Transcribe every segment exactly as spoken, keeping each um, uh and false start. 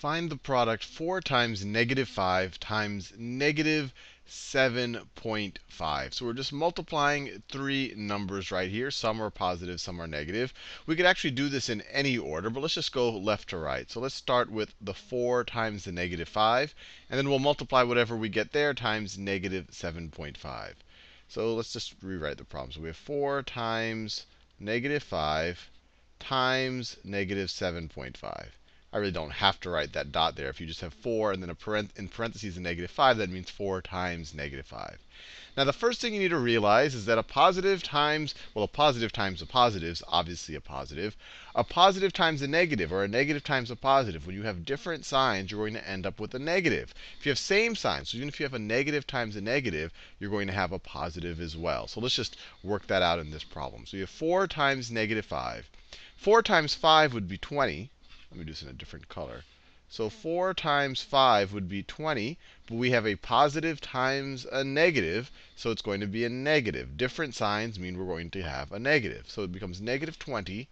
Find the product four times negative five times negative seven point five. So we're just multiplying three numbers right here. Some are positive, some are negative. We could actually do this in any order, but let's just go left to right. So let's start with the four times the negative five, and then we'll multiply whatever we get there times negative seven point five. So let's just rewrite the problem. So we have four times negative five times negative seven point five. I really don't have to write that dot there. If you just have four and then a parent in parentheses a negative five, that means four times negative five. Now, the first thing you need to realize is that a positive times, well, a positive times a positive is obviously a positive. A positive times a negative, or a negative times a positive, when you have different signs, you're going to end up with a negative. If you have same signs, so even if you have a negative times a negative, you're going to have a positive as well. So let's just work that out in this problem. So you have four times negative five. four times five would be twenty. Let me do this in a different color. So four times five would be twenty, but we have a positive times a negative, so it's going to be a negative. Different signs mean we're going to have a negative. So it becomes negative twenty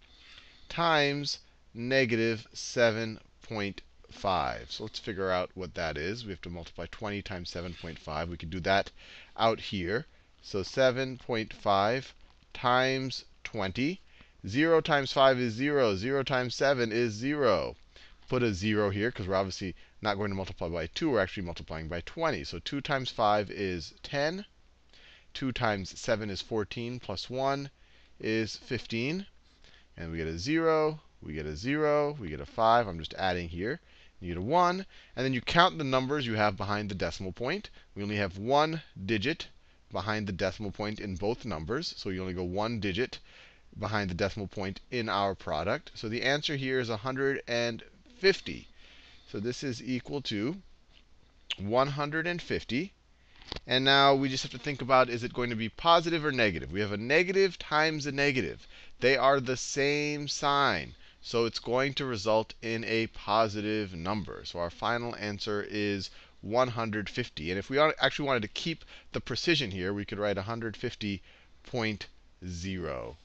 times negative seven point five. So let's figure out what that is. We have to multiply twenty times seven point five. We could do that out here. So seven point five times twenty. zero times five is zero. zero times seven is zero. Put a zero here because we're obviously not going to multiply by two. We're actually multiplying by twenty. So two times five is ten. two times seven is fourteen. Plus one is fifteen. And we get a zero. We get a zero. We get a five. I'm just adding here. You get a one. And then you count the numbers you have behind the decimal point. We only have one digit behind the decimal point in both numbers. So you only go one digit behind the decimal point in our product. So the answer here is one hundred fifty. So this is equal to one hundred fifty. And now we just have to think about, is it going to be positive or negative? We have a negative times a negative. They are the same sign. So it's going to result in a positive number. So our final answer is one hundred fifty. And if we actually wanted to keep the precision here, we could write one hundred fifty point zero.